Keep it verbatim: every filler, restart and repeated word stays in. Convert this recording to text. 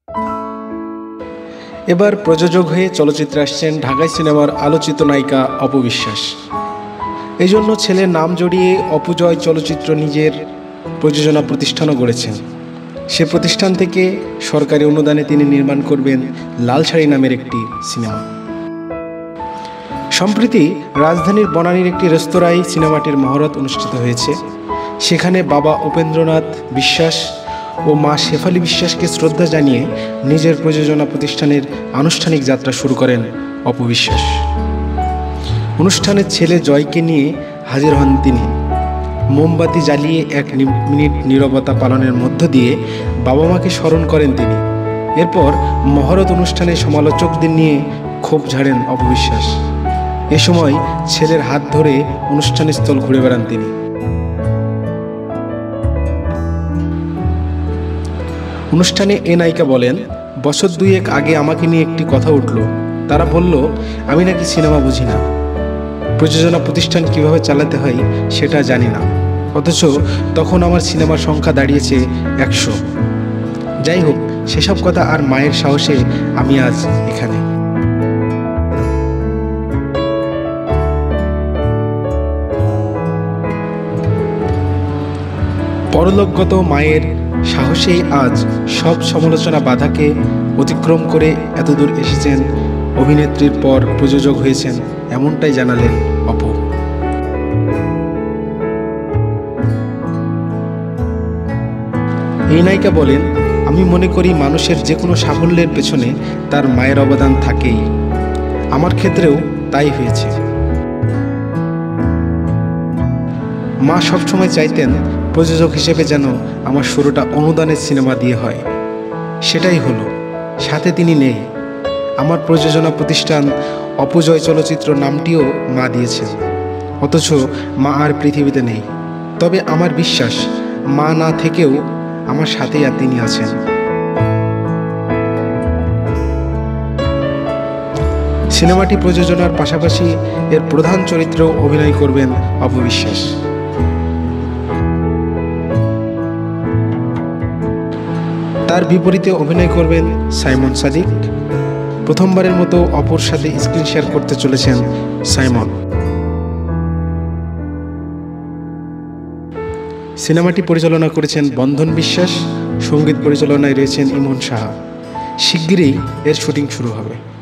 এবার প্রযোজক হয়ে চলচ্চিত্রে আসছেন ঢাকাই সিনেমার আলোচিত নায়িকা অপু বিশ্বাস। এই জন্য ছেলের নাম জড়িয়ে অপুজয় চলচ্চিত্র নিজের প্রযোজনা প্রতিষ্ঠানও গড়েছেন। সে প্রতিষ্ঠান থেকে সরকারি অনুদানে তিনি নির্মাণ করবেন লাল শাড়ি নামের একটি সিনেমা। সম্প্রতি রাজধানীর বনানীর একটি রেস্তোরাঁয় সিনেমাটির মহরত অনুষ্ঠিত হয়েছে। সেখানে বাবা উপেন্দ্রনাথ বিশ্বাস ও মা শেফালি বিশ্বাসকে শ্রদ্ধা জানিয়ে নিজের প্রযোজনা প্রতিষ্ঠানের আনুষ্ঠানিক যাত্রা শুরু করেন অপু বিশ্বাস। অনুষ্ঠানে ছেলে জয়কে নিয়ে হাজির হন তিনি। মোমবাতি জ্বালিয়ে এক মিনিট নীরবতা পালনের মধ্য দিয়ে বাবা মাকে স্মরণ করেন তিনি। এরপর মহরত অনুষ্ঠানে সমালোচকদের নিয়ে ক্ষোভ ঝাড়েন অপু বিশ্বাস। এ সময় ছেলের হাত ধরে অনুষ্ঠানের স্থল ঘুরে বেড়ান তিনি। অনুষ্ঠানে এ নায়িকা বলেন, বছর দুয়েক আগে আমাকে নিয়ে একটি কথা উঠল। তারা বলল আমি নাকি সিনেমা বুঝি না, প্রযোজনা প্রতিষ্ঠান কিভাবে চালাতে হয় সেটা জানি না, অথচ তখন আমার সিনেমার সংখ্যা দাঁড়িয়েছে একশো। যাই হোক, সেসব কথা আর মায়ের সাহসে আমি আজ এখানে। পরলোকগত মায়ের সাহসেই আজ সব সমালোচনা বাধাকে অতিক্রম করে এতদূর এসেছেন। অভিনেত্রীর পর প্রযোজক হয়েছেন, এমনটাই জানালেন অপু। এই নায়িকা বলেন, আমি মনে করি মানুষের যে কোনো সাফল্যের পেছনে তার মায়ের অবদান থাকেই। আমার ক্ষেত্রেও তাই হয়েছে। মা সবসময় চাইতেন প্রযোজক হিসেবে যেন আমার শুরুটা অনুদানের সিনেমা দিয়ে হয়। সেটাই হলো। সাথে তিনি নেই। আমার প্রযোজনা প্রতিষ্ঠান অপুজয় চলচ্চিত্র নামটিও মা দিয়েছেন, অথচ মা আর পৃথিবীতে নেই। তবে আমার বিশ্বাস, মা না থেকেও আমার সাথেই আর তিনি আছেন। সিনেমাটি প্রযোজনার পাশাপাশি এর প্রধান চরিত্রেও অভিনয় করবেন অপু বিশ্বাস। তার বিপরীতে অভিনয় করবেন সাইমন সাদিক। প্রথমবারের মতো অপুর সাথে স্ক্রিন শেয়ার করতে চলেছেন সাইমন। সিনেমাটি পরিচালনা করেছেন বন্ধন বিশ্বাস, সঙ্গীত পরিচালনায় রয়েছেন ইমন সাহা। শিগগিরই এর শুটিং শুরু হবে।